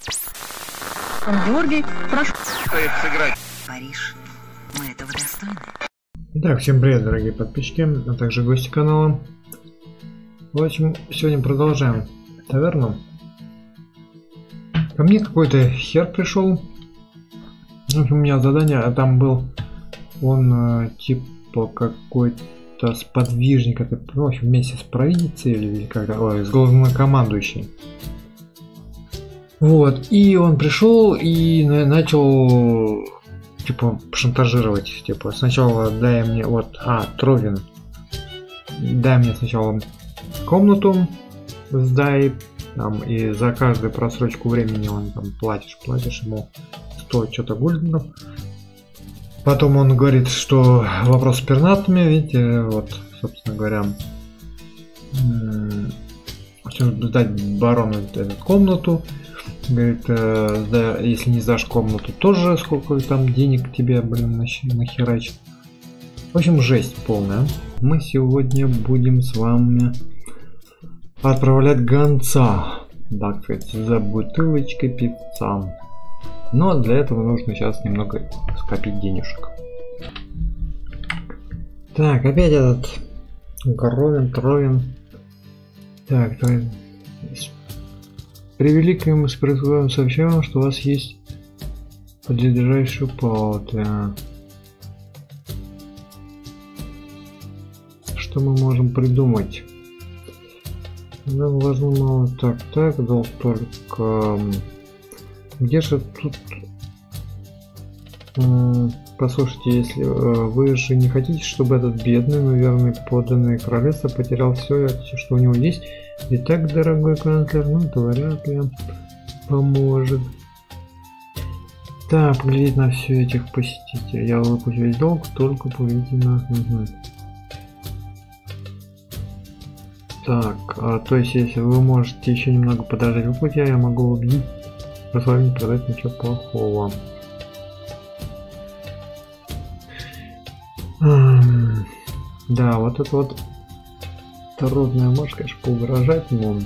Георгий, прошу. Сыграть. Париж, мы этого достойны. Итак, всем привет, дорогие подписчики, а также гости канала. В общем, сегодня продолжаем таверну. Ко мне какой-то хер пришел. В общем, у меня задание, а там был он типа какой-то сподвижник, это, в общем, вместе с провидицей или как-то, ой, с главнокомандующей. Вот, и он пришел и начал типа шантажировать, типа сначала дай мне вот, Тровин, дай мне сначала комнату, сдай там, и за каждую просрочку времени он там платишь ему 100 что-то гульденов. Потом он говорит, что вопрос с пернатами, видите, вот, собственно говоря, сдать барону эту комнату. Говорит, да, если не сдашь комнату, тоже сколько там денег тебе, блин, нахерачит. В общем, жесть полная. Мы сегодня будем с вами отправлять гонца, так сказать, за бутылочкой певца. Но для этого нужно сейчас немного скопить денежек. Так, опять этот Тровин. Так, Тровин. При великом справедливом сообщаю вам, что у вас есть подлежащие палаты. Что мы можем придумать? Нам важно мало. Так, долг только. Где же тут? Послушайте, если вы же не хотите, чтобы этот бедный, но верный подданный королевства потерял все, что у него есть. И так, дорогой канцлер, ну это вряд ли поможет. Так, поглядеть на все этих посетителей. Я выплачу весь долг, только поглядите на... Так, то есть если вы можете еще немного подождать выплате, я могу убедить, что с вами не продать ничего плохого. Да, вот это вот трудная, можешь, конечно, поугрожать ему.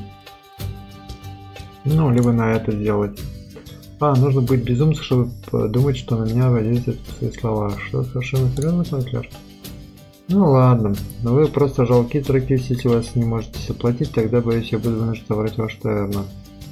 Ну, либо на это сделать. Нужно быть безумцем, чтобы подумать, что на меня воздействуют свои слова. Что, совершенно серьезно, канцлер? Ну ладно, но вы просто жалкие тракист, если вы вас не можете заплатить, тогда, боюсь, я буду вынужден забрать вашу таверну.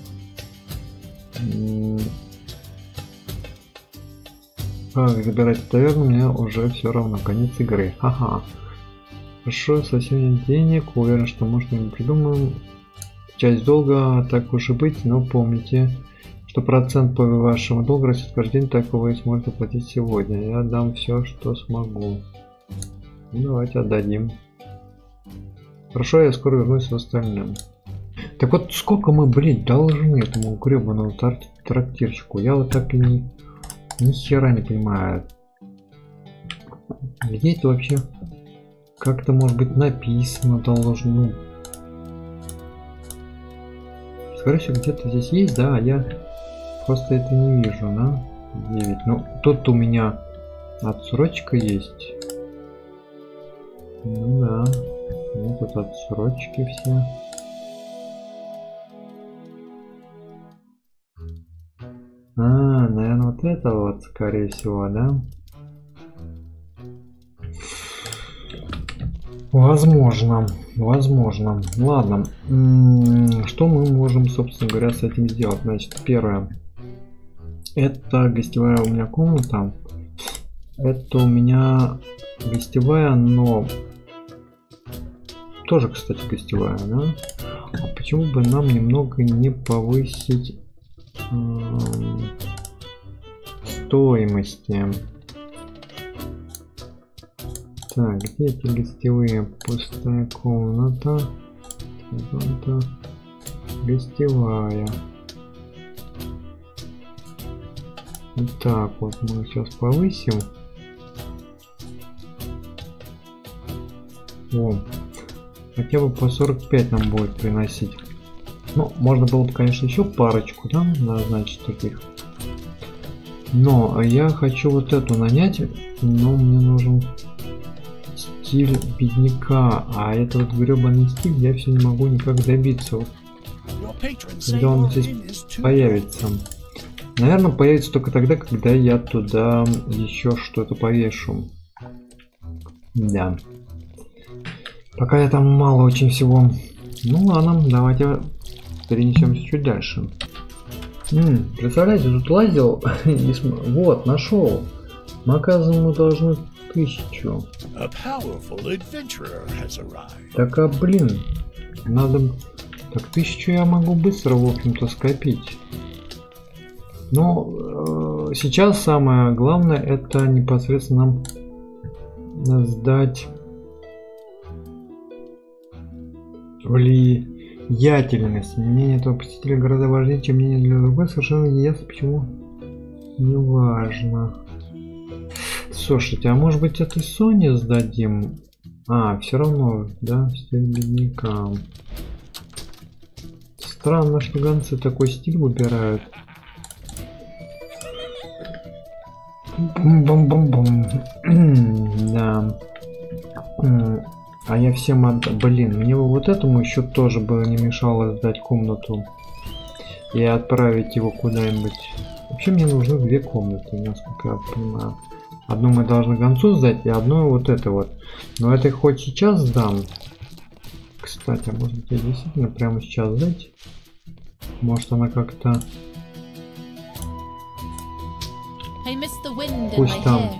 Забирать таверну мне уже все равно, конец игры. Ага. Хорошо, совсем нет денег, уверен, что может мы придумаем. Часть долга, так уж и быть, но помните, что процент по вашему долгу растет каждый день, так вы сможете платить сегодня. Я дам все, что смогу. Давайте отдадим. Хорошо, я скоро вернусь с остальным. Так вот, сколько мы, блин, должны этому гребаному трактирщику? Я вот так и ни хера не понимаю. Где это вообще? Как-то, может быть, написано должно. Скорее всего, где-то здесь есть, да, а я просто это не вижу, да? 9. Ну, тут у меня отсрочка есть. Ну да. Ну, тут отсрочки все. Наверное, вот это вот, скорее всего, да? Возможно. Ладно. Что мы можем, собственно говоря, с этим сделать? Значит, первое. Это гостевая у меня комната. Это у меня гостевая, но... Тоже, кстати, гостевая, да? А почему бы нам немного не повысить стоимости? Так, где эти гостевые? Пустая комната. Гостевая. Так, вот мы сейчас повысим. О, хотя бы по 45 нам будет приносить. Ну, можно было бы, конечно, еще парочку, да, назначить таких. Но я хочу вот эту нанять, но мне нужен стиль бедняка, а этот гребаный стиль я все не могу никак добиться, когда он здесь появится. Наверное, появится только тогда, когда я туда еще что-то повешу. Да. Пока я там мало очень всего. Ну ладно, давайте перенесемся чуть дальше. Представляете, тут лазил. Вот, нашел. Мы, оказывается, мы должны 1000. Так, а блин, надо... Так 1000 я могу быстро, в общем-то, скопить. Но сейчас самое главное это непосредственно нам сдать влиятельность. Мнение этого посетителя гораздо важнее, чем мнение для другой. Совершенно не ясно, почему. Не важно. Слушайте, а может быть этой Соне сдадим? Все равно, да, стиль бедняка. Странно, что гонцы такой стиль выбирают. Бум-бум-бум-бум. Да. А я всем отдал. Блин, мне бы вот этому еще тоже бы не мешало сдать комнату. И отправить его куда-нибудь. Вообще мне нужны 2 комнаты, насколько я понимаю. Одну мы должны гонцу сдать, и одну вот это вот. Но это хоть сейчас сдам. Кстати, а может быть я действительно прямо сейчас сдать? Может она как-то... Пусть там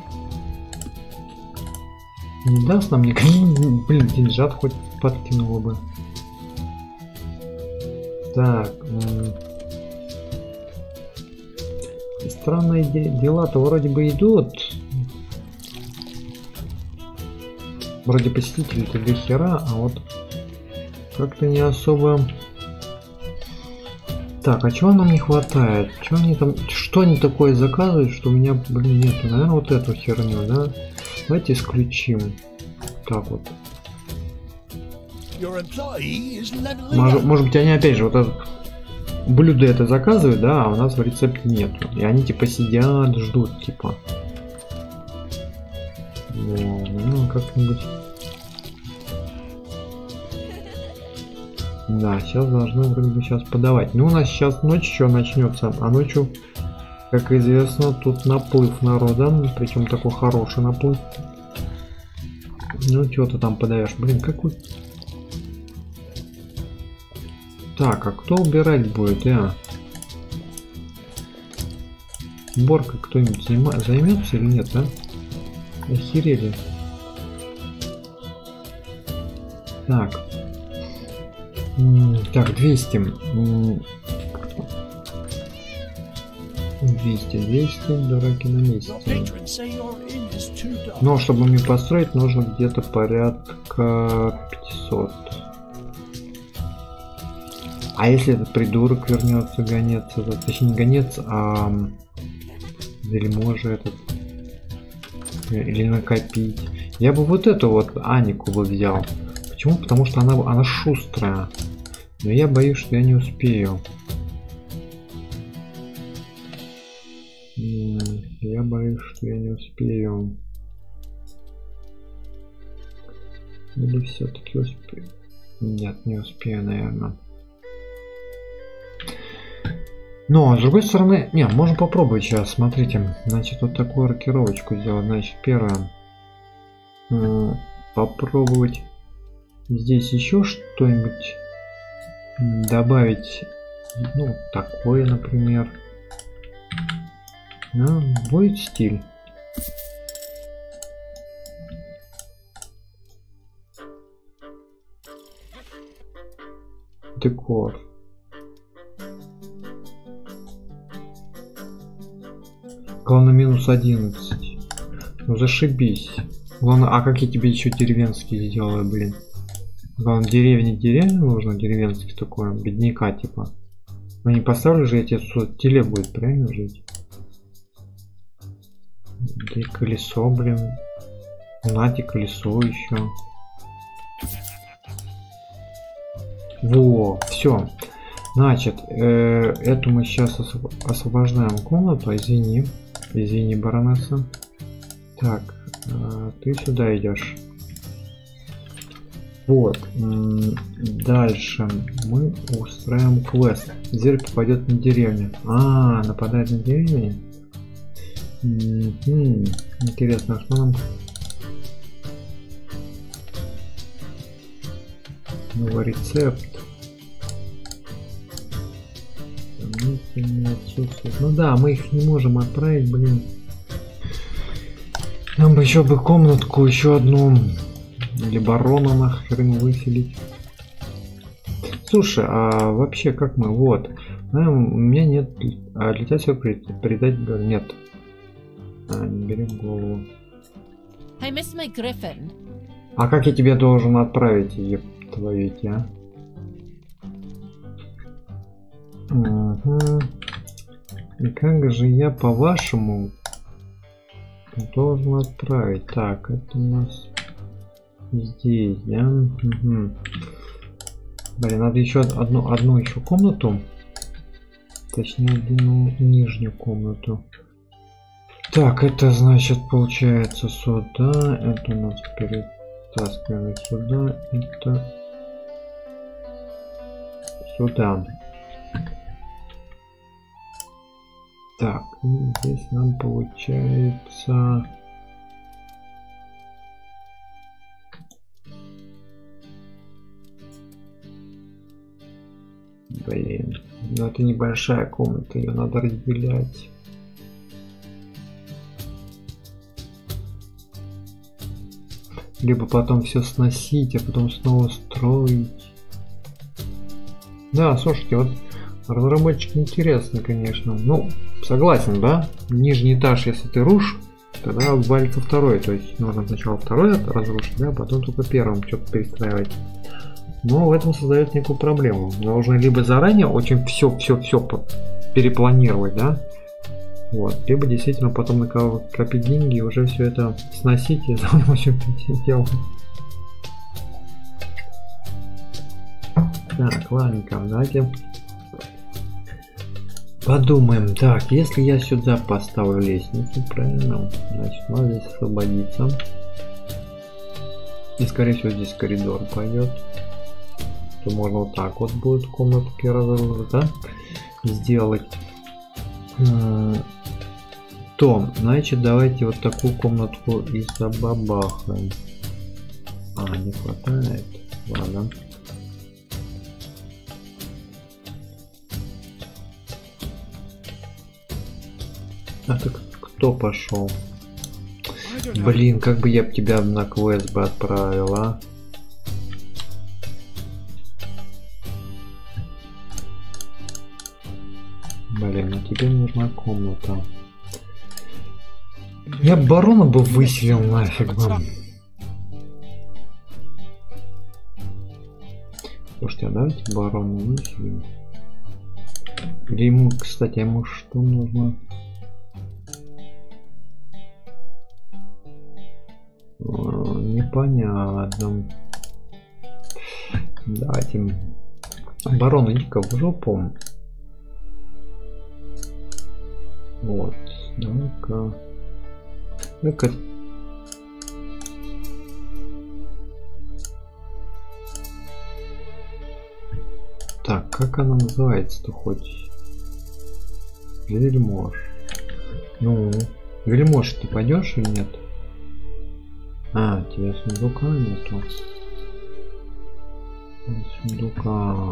не даст нам никаких, блин, деньжат хоть подкинуло бы. Так, странные дела-то вроде бы идут. Вроде посетителей-то до хера, а вот как-то не особо. Так, а чего нам не хватает? Чего они там, что они такое заказывают, что у меня, блин, нету? Наверное, вот эту херню, да? Давайте исключим. Так вот. Может быть, они опять же вот это блюдо это заказывают, да, а у нас в рецепте нету. И они типа сидят, ждут, типа. Ну, как-нибудь. Да, сейчас должны вроде бы сейчас подавать. Ну, у нас сейчас ночь еще начнется, а ночью, как известно, тут наплыв народа, причем такой хороший наплыв. Ну, чего ты там подаешь? Блин, какой... Так, а кто убирать будет, Уборка кто-нибудь займется или нет, а? Охерели. Так. Так, 200. 200, дураки на месте. Но чтобы мне построить, нужно где-то порядка 500. А если этот придурок вернется, гонец, точнее не гонец, а вельможа этот, или накопить. Я бы вот эту вот Анику бы взял. Почему? Потому что она шустрая. Но я боюсь, что я не успею. Я боюсь, что я не успею. Или все-таки успею? Нет, не успею, наверное. Но, с другой стороны, не, можно попробовать сейчас, смотрите. Значит, вот такую рокировочку сделать. Значит, первое. Попробовать здесь еще что-нибудь добавить. Ну, такое, например. Да, будет стиль. Декор. Главное минус 11. Ну зашибись. Главное, а как я тебе еще деревенский сделаю, блин? Главное, деревня нужно, деревенский такой, бедняка типа. Ну не поставлю же я тебе теле будет правильно жить. И колесо, блин. Нате колесо еще. Во, все. Значит, эту мы сейчас освобождаем комнату. Извини, баронесса. Так, ты сюда идешь. Вот. Дальше мы устраиваем квест. Зверь попадет на деревню. А, нападает на деревню? Интересно, что нам... Новый рецепт. Ну да, мы их не можем отправить, блин. Нам бы еще комнатку, еще одну. Или барона нахрен выселить. Слушай, а вообще как мы? Вот. У меня нет. А летать все передать нет. Не бери в голову. А как я тебе должен отправить, еб твою эти, а? Угу. И как же я по-вашему должен отправить? Так, это у нас здесь, да? Угу. Блин, надо еще одну еще комнату. Точнее, одну нижнюю комнату. Так, это значит получается сюда. Это у нас перетаскиваем сюда. Это сюда. Так, и здесь нам получается... Блин, ну это небольшая комната, ее надо разделять. Либо потом все сносить, а потом снова строить. Да, слушайте, вот разработчик интересный, конечно. Ну, согласен, да? Нижний этаж, если ты рушишь, тогда валится второй. То есть нужно сначала второй разрушить, да, а потом только первым что-то перестраивать. Но в этом создает некую проблему. Нужно либо заранее очень все перепланировать, да? Вот, либо действительно потом накопить деньги и уже все это сносить и заново все делать. Так, ладненько, давайте подумаем. Так, если я сюда поставлю лестницу, правильно, значит, надо здесь освободиться. И скорее всего здесь коридор пойдет. То можно вот так вот будет комнатки разрушить, да? Сделать. То, значит, давайте вот такую комнатку и забабахаем. А, не хватает. Ладно. А ты кто пошел? Блин, как бы я тебя на квест бы отправил, а? Блин, а тебе нужна комната. Я барона бы выселил нафиг вам. Слушайте, а давайте барона выселим. Или ему, кстати, ему что нужно? Непонятно. Давайте. Барон, иди-ка в жопу. Вот. Давай-ка. Ну-ка. Так, как она называется-то хоть? Вельмож. Ну, Вельмож, ты пойдешь или нет? А, тебе сундука нету. Сундука.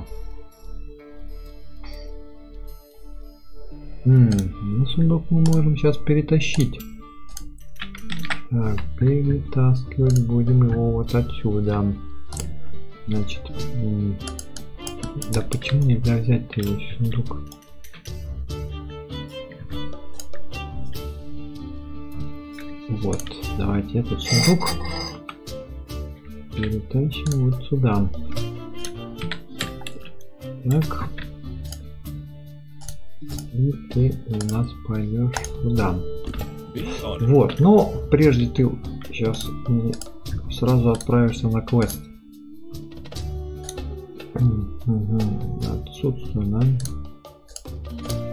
Ну, сундук мы можем сейчас перетащить. Так, перетаскивать будем его вот отсюда. Значит, да почему нельзя взять его сундук? Вот, давайте этот сундук перетащим вот сюда. Так. И ты у нас пойдешь туда. Вот, но прежде ты сейчас сразу отправишься на квест. Отсутствует, да?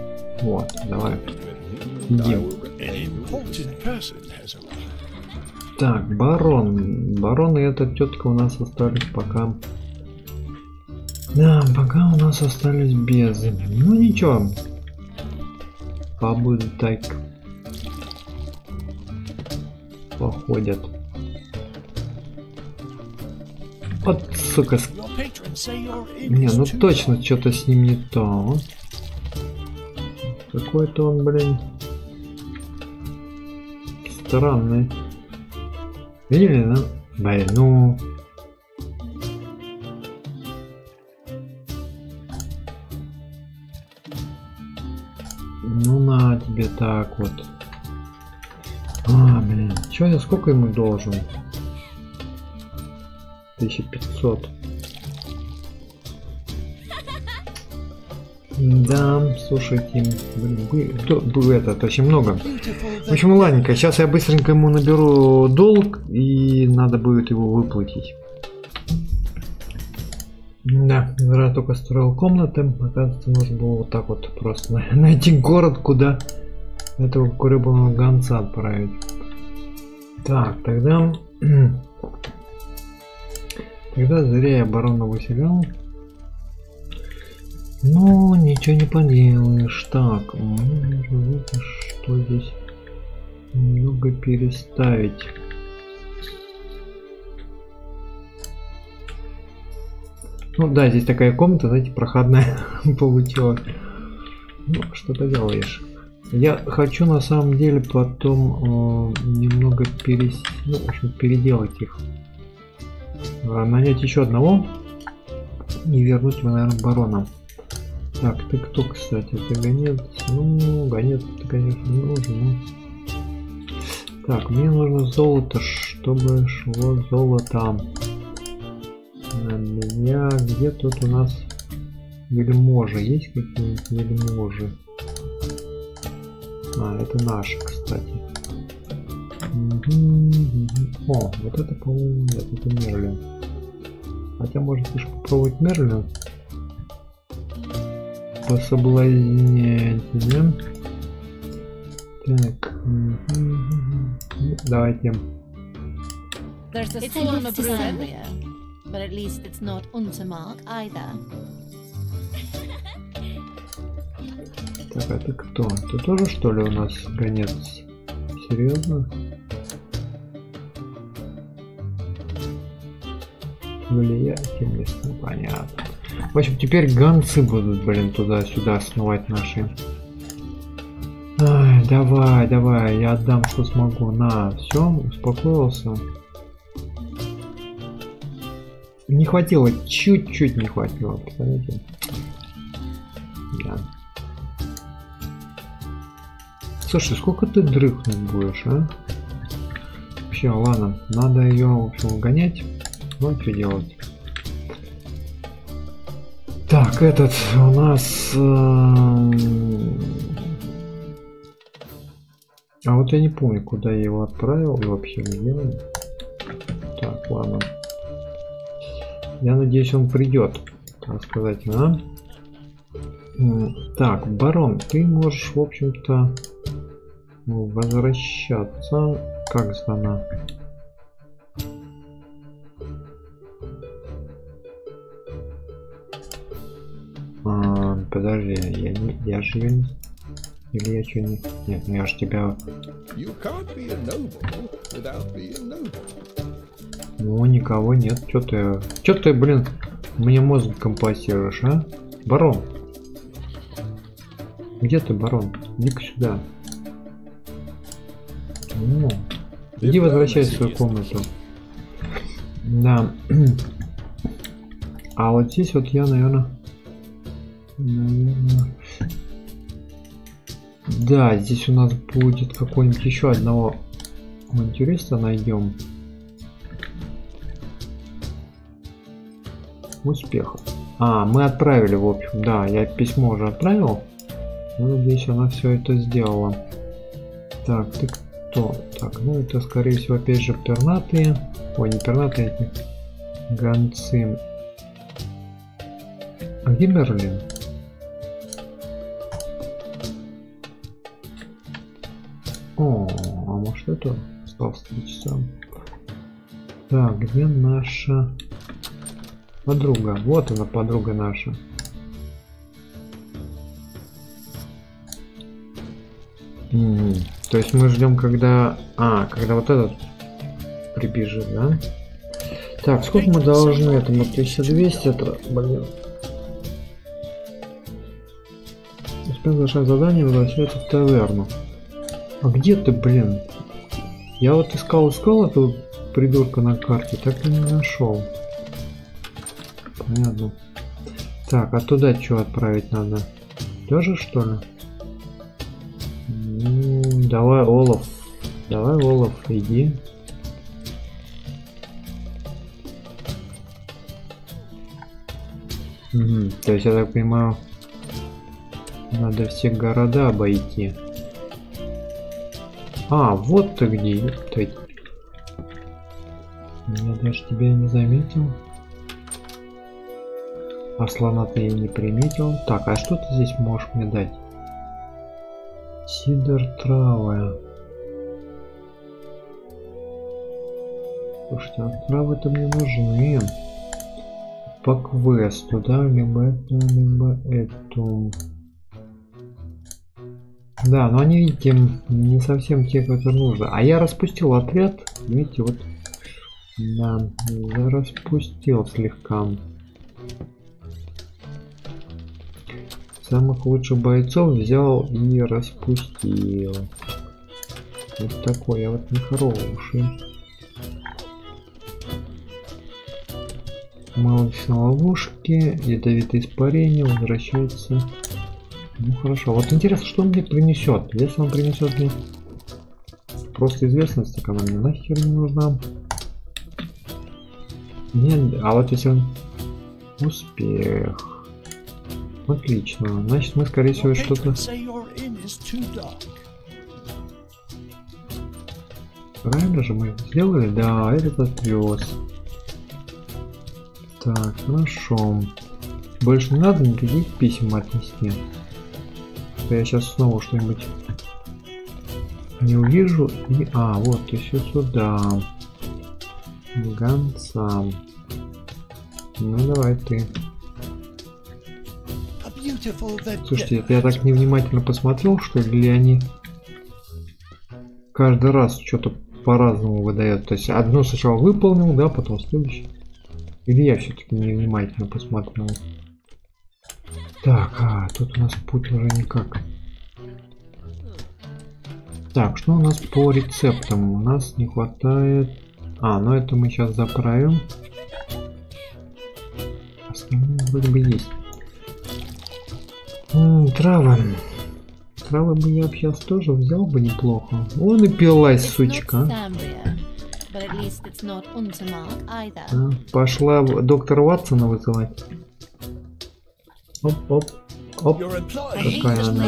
Вот, давай. Идем. Так, барон. Барон и эта тетка у нас остались пока. Да, пока у нас остались без. Ну ничего. Побудут так. Походят. Вот, сука. Не, ну точно что-то с ним не то. Какой-то он, блин. Странный. Видели, да? Блин, ну... Ну на тебе так вот. А, блин. Чё я сколько ему должен? 1500. Да, слушайте, блин, это очень много. В общем, ладненько, сейчас я быстренько ему наберу долг, и надо будет его выплатить. Да, зря только строил комнаты, оказывается, нужно было вот так вот просто найти город, куда этого гребаного гонца отправить. Так, тогда зря я барона выселял. Ну, ничего не поделаешь. Так, мне нужно, что здесь немного переставить. Ну да, здесь такая комната, знаете, проходная получилась. Ну, что ты делаешь? Я хочу на самом деле потом немного ну, в общем, переделать их. Нанять еще одного и вернуть его, наверное, бароном. Так, ты кто, кстати? Ты гонец? Ну, гонец ты, конечно, не нужен. Но... Так, мне нужно золото, чтобы шло золото. На меня. Где тут у нас вельможи? Есть какие-нибудь вельможи? А, это наши, кстати. О, вот это, по-моему, нет, это Мерлин. Хотя, может, лишь попробовать Мерлин. Пособлазнять, да? Так. Давайте. But at least it's not Untermark either. Так, а ты кто? Ты тоже, что ли, у нас гонец? Серьезно? Влиятельность, ну понятно. В общем, теперь гонцы будут, блин, туда-сюда смывать наши. Ай, давай, я отдам, что смогу. На, все, успокоился. Не хватило, чуть-чуть не хватило, представляете? Да. Слушай, сколько ты дрыхнуть будешь, а? Вообще, ладно, надо ее, в общем, гонять. Вот что делать. Так, этот у нас... А вот я не помню, куда я его отправил и вообще где он. Так, ладно. Я надеюсь, он придет, так сказать, а? Так, барон, ты можешь, в общем-то, возвращаться. Как страна? Подожди, я же ее не... Или я что не... Нет, ну я же тебя... Ну, никого нет. Чё ты, блин, мне мозг компостируешь, а? Барон. Где ты, барон? Иди-ка сюда. Ну, иди возвращайся в свою комнату. Да. А вот здесь вот я, наверное... Да, здесь у нас будет какой-нибудь еще одного авантюриста найдем. Успеха. А, мы отправили, в общем, да, я письмо уже отправил. Ну, надеюсь, она все это сделала. Так, ты кто? Так, ну это, скорее всего, опять же, пернатые. Ой, не пернатые, эти гонцы. А где Мерлин? О, а может это стал встречаться? Так, где наша подруга? Вот она, подруга наша. То есть мы ждем, когда... когда вот этот прибежит, да? Так, сколько мы должны этому? 1200, это... Блин. Успел завершать задание, возвращается в таверну. А где ты, блин? Я вот искал эту придурка на карте, так и не нашел. Понятно. Так, а туда что отправить надо? Тоже, что ли? Давай, Олаф. Давай, Олаф, иди. То есть, я так понимаю, надо все города обойти. Вот ты где. Я даже тебя не заметил. А слона ты и не приметил. Так, а что ты здесь можешь мне дать? Сидр травы. Слушайте, а травы-то мне нужны. По квесту, да, либо эту. Да, но они, видите, не совсем те, которые нужно. А я распустил отряд, видите, вот. Да, я распустил слегка. Самых лучших бойцов взял и распустил. Вот такой я вот нехороший. Малыш на ловушке, ядовитое испарение, возвращается. Ну хорошо, вот интересно, что он мне принесет. Если он принесет мне просто известность, так она мне нахер не нужна. Нет, а вот если он успех. Отлично, значит мы скорее всего что-то... Правильно же мы сделали? Да, этот отвез. Так, хорошо. Больше не надо никаких писем отнести. Я сейчас снова что-нибудь не увижу. И... вот еще сюда. Гонца. Ну давай ты. Слушайте, это я так невнимательно посмотрел, что ли они каждый раз что-то по-разному выдает. То есть одно сначала выполнил, да, потом следующее. Или я все-таки невнимательно посмотрел. Так, тут у нас путь уже никак. Так, что у нас по рецептам? У нас не хватает... ну это мы сейчас заправим. Остальное вроде бы есть. Травы. Травы бы я сейчас тоже взял бы неплохо. Вон и пилась, сучка. Пошла доктора Ватсона вызывать. Оп. Какая она.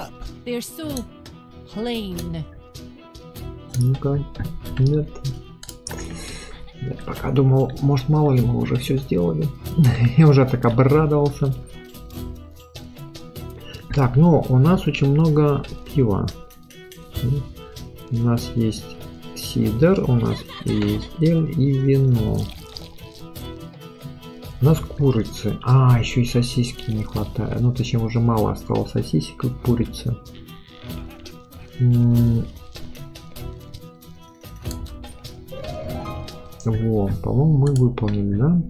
Ну-ка. Нет. Я пока думал, может, мало ли мы уже все сделали. Я уже так обрадовался. Так, ну у нас очень много пива. У нас есть сидр, у нас есть эль и вино. У нас курицы. Еще и сосиски не хватает. Ну, точнее, уже мало осталось сосисек и курицы. Во, по-моему, мы выполнили, да?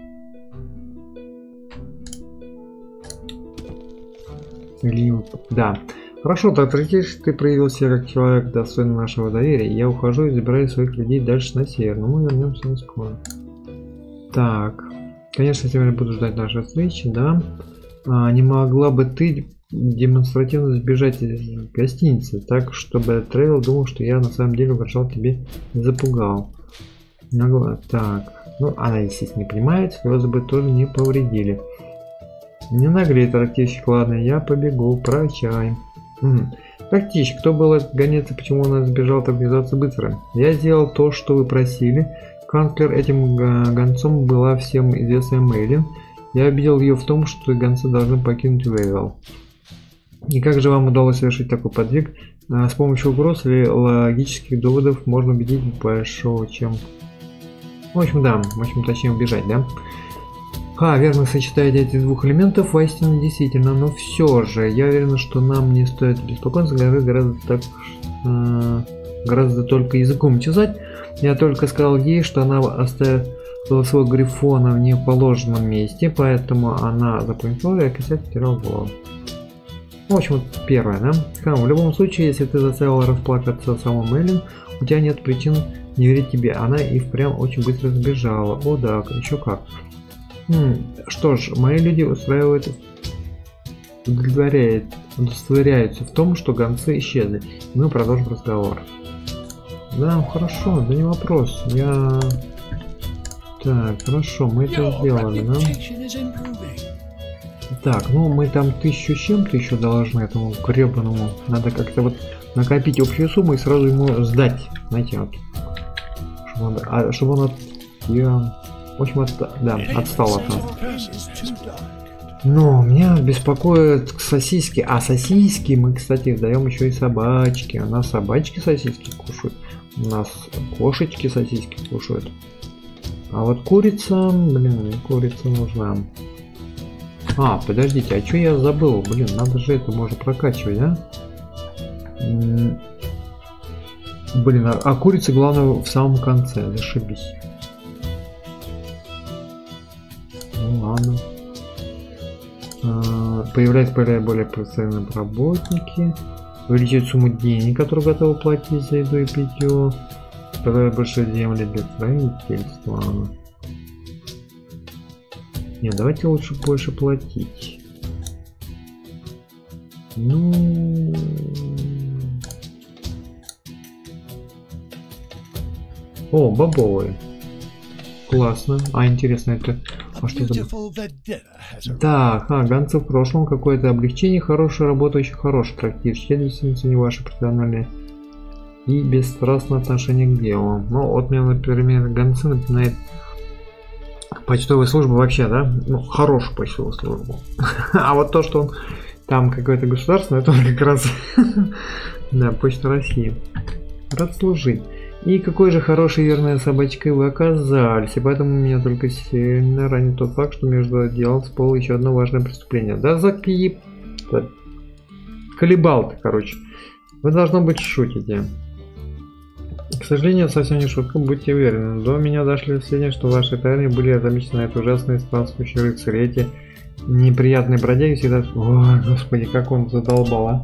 Да. Хорошо, так, ты проявил себя как человек достойный нашего доверия. Я ухожу и забираю своих людей дальше на север. Но мы вернемся не скоро. Так. Конечно, сегодня буду ждать нашей встречи, да. Не могла бы ты демонстративно сбежать из гостиницы, так, чтобы Тревел думал, что я на самом деле угрожал тебе и запугал. Так. Ну, она, естественно, не понимает, слезы бы тоже не повредили. Не наглей, трактирщик, ладно, я побегу, прощай. Трактирщик, кто был этот гонец и почему он сбежал так внезапно быстро? Я сделал то, что вы просили. Канцлер этим гонцом была всем известная Мейлин. Я убедил ее в том, что гонцы должны покинуть Вейвел. И как же вам удалось совершить такой подвиг? С помощью угроз или логических доводов можно убедить большого, чем... В общем, да, в общем, точнее убежать, да? Верно сочетает эти двух элементов, воистину действительно, но все же, я уверен, что нам не стоит беспокоиться, гораздо только языком чесать. Я только сказал ей, что она оставила своего грифона в неположенном месте, поэтому она запомнила и окончательно потеряла голову. В общем, вот первое, да? В любом случае, если ты заставила расплакаться самому Эллен, у тебя нет причин не верить тебе. Она и впрямь очень быстро сбежала. О да, еще как. Что ж, мои люди удостоверяются в том, что гонцы исчезли. Мы продолжим разговор. Да, хорошо, да не вопрос. Так, хорошо, мы это сделали, да? Так, ну мы там 1000 чем-то еще должны этому гребаному. Надо как-то вот накопить общую сумму и сразу ему сдать. Знаете, вот. Чтобы он в общем, отстал от нас. Но меня беспокоят сосиски. А сосиски мы, кстати, даем еще и собачки. У нас собачки сосиски кушают. У нас кошечки сосиски кушают. А вот курица, блин, курица нужна. Подождите, а что я забыл? Блин, надо же это можно прокачивать, да? Блин, а курица главное в самом конце, зашибись. Ну ладно. Появляются более профессиональные работники. Увеличивает сумму денег, которую готовы платить за еду и питье. Продает больше земли для строительства. Нет, давайте лучше больше платить. Ну... О, бобовые. Классно. Интересно, это... что это? Так, гонцы в прошлом, какое-то облегчение, хорошая работа, очень хороший трактир. Следовательно, не ваше профессиональное и бесстрастное отношение к делу. Ну, вот мне, например, гонцы напоминает почтовая служба вообще, да? Ну, хорошую почтовую службу. А вот то, что он там какое-то государство, это как раз да, Почта России. Рад служить. И какой же хорошей верной собачкой вы оказались. И поэтому меня только сильно ранит тот факт, что между делом всплыло еще одно важное преступление. Да колебал ты, короче. Вы, должно быть, шутите. К сожалению, совсем не шутка, будьте уверены. До меня дошли сведения, что в вашей тайне были замечены эти ужасные странствующие рыцари. Эти неприятные бродяги всегда... Ой, господи, как он задолбал, а.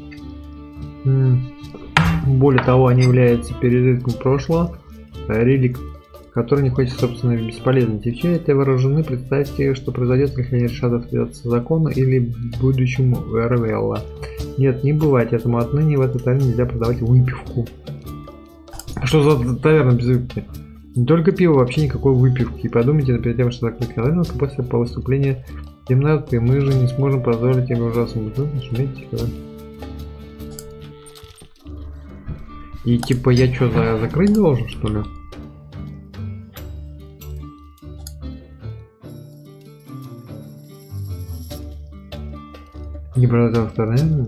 Более того, они являются пережитком прошлого, реликт, который не хочет собственной бесполезности. И все это вооружены. Представьте, что произойдет, если они решат отвязаться закону или будущему Эрвелла. Нет, не бывает этому. Отныне в этой тайне нельзя продавать выпивку. Что за таверна без выпивки? Не только пиво, вообще никакой выпивки. Подумайте перед тем, что закрыть канал, после по выступления темноты. Мы же не сможем позволить им ужасным бутылкам шуметь. И типа я что, закрыть должен, что ли? Не продал вторая.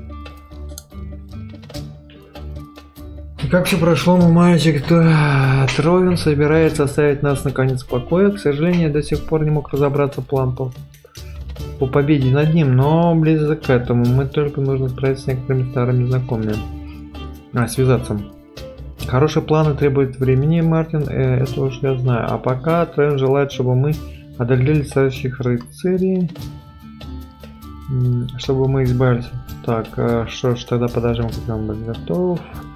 Как все прошло, мой мальчик, Тровин собирается оставить нас наконец в покое. К сожалению, я до сих пор не мог разобраться план по победе над ним, но близок к этому. Мы только нужно справиться с некоторыми старыми знакомыми. Связаться. Хорошие планы требуют времени, Мартин, это уж я знаю. А пока Трен желает, чтобы мы одолели следующих рыцарей. Чтобы мы избавились. Так, что ж, тогда подождем, когда он будет готов.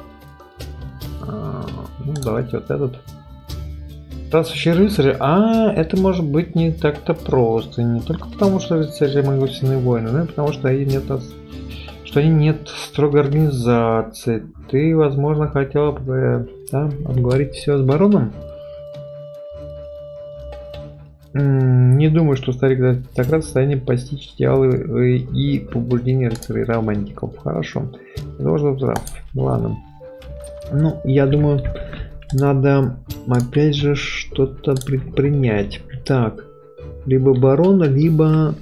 Ну, давайте вот этот. Странствующие рыцари. Это может быть не так-то просто. Не только потому, что рыцари могущественные воины, но и потому, что они нет строгой организации. Ты, возможно, хотела бы обговорить все с бароном? Не думаю, что старик аристократ в состоянии постичь идеалы и побуждения рыцарей романтиков. Хорошо. Должен прав. Ладно. Ну, я думаю, надо опять же что-то предпринять. Так. Либо барона, либо...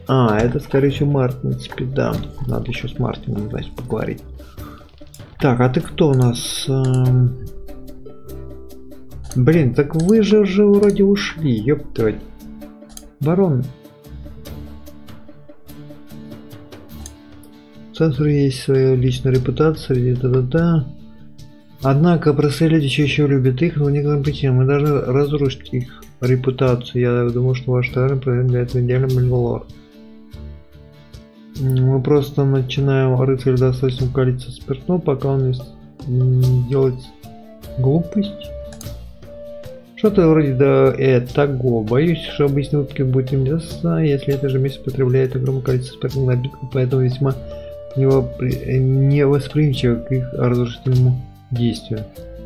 А, это скорее всего Мартин, в принципе, да. Надо еще с Мартином, значит, поговорить. Так, а ты кто у нас? Блин, так вы же уже вроде ушли, ёпта. Барон. В центре есть своя личная репутация, да-да-да. Однако простые люди еще любят их, но некоторым причинам мы должны разрушить их репутацию. Я думаю, что ваш товар для этого идеальный валор. Мы просто начинаем рыцарь достаточно количество спиртного, пока он не делает глупость. Что-то вроде того. Боюсь, что обычный выпуск будет им недостаточно, если это же месяц потребляет огромное количество спиртных напитков, поэтому весьма невосприимчиво к их разрушительному действию.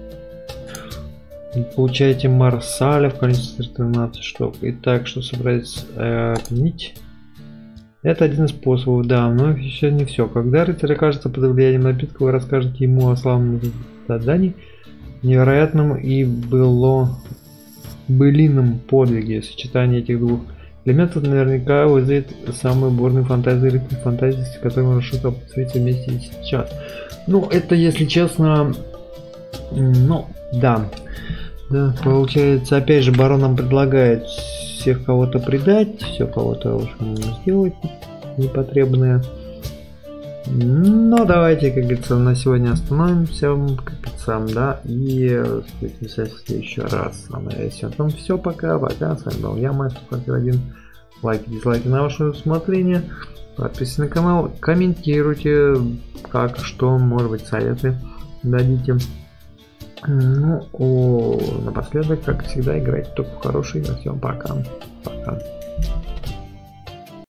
Получаете Марсаля в количестве 13 штук. Итак, что собираетесь отменить? Это один из способов, да, но еще не все. Когда рыцарь окажется под влиянием напитка, вы расскажете ему о славном задании, невероятном и былином подвиге. Сочетание этих двух элементов наверняка вызовет самые бурные фантазии рыцарей, фантазии, с которыми решит обсудить вместе сейчас. Ну, это, если честно, ну, да. Да, получается, опять же, барон нам предлагает всех кого-то предать, все кого-то сделать непотребное. Но давайте, как говорится, на сегодня остановимся, как говорится, да, и встретимся в следующий раз. А на этом все, пока. С вами был я, Мастер-1. Лайки, дизлайки на ваше усмотрение. Подписывайтесь на канал, комментируйте, как, что, может быть, советы дадите. Ну, напоследок, как всегда, играйте только в хорошие игры. Всем пока. Пока.